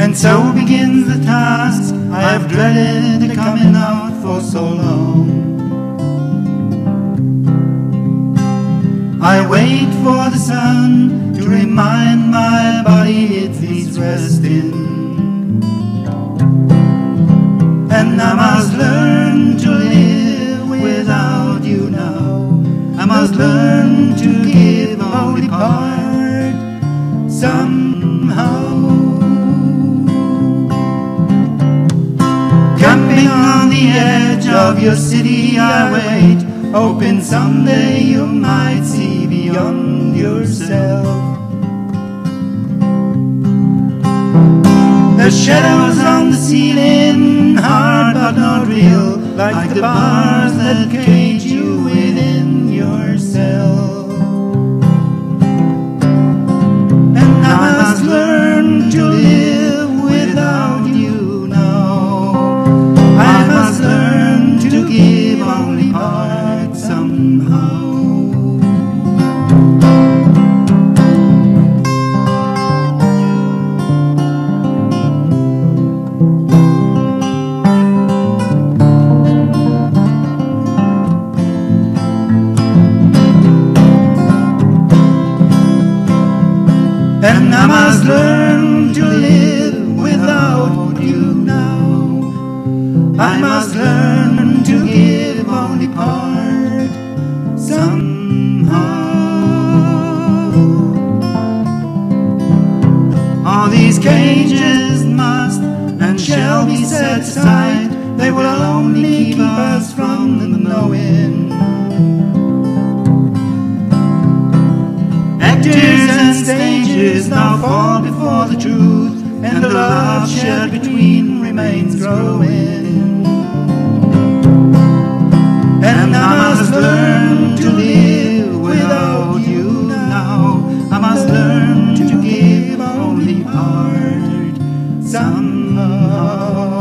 And so begins the task I have dreaded coming out for so long. I wait for the sun to remind my body it needs resting. And I must learn to live without you now. I must learn to give only part somehow. Camping on the edge of your city I wait, hoping someday you might see beyond yourself. The shadows on the ceiling, hard but not real, like the bars that cage you within yourself. And I must learn to live without you now. I must learn to give only part somehow. And I must learn to live without you now. I must learn to give only part somehow. All these cages must and shall be set aside. They will only keep us from the knowing. Actors and stages now fall before the truth, and the love shared between remains growing. And I must learn to live without you now. I must learn to give only part somehow.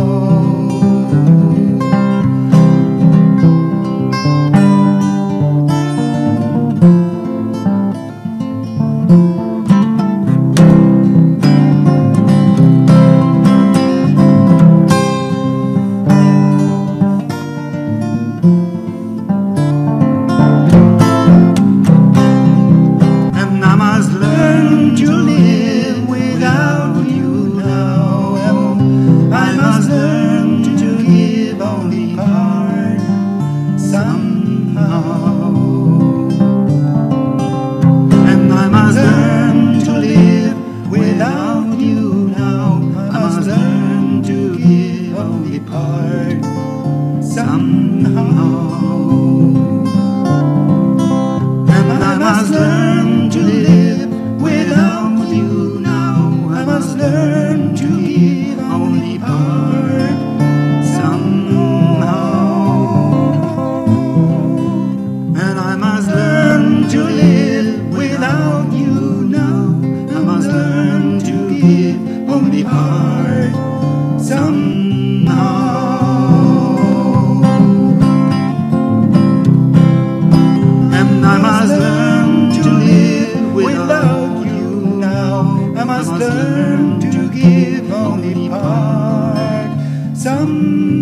Learn to give only part somehow.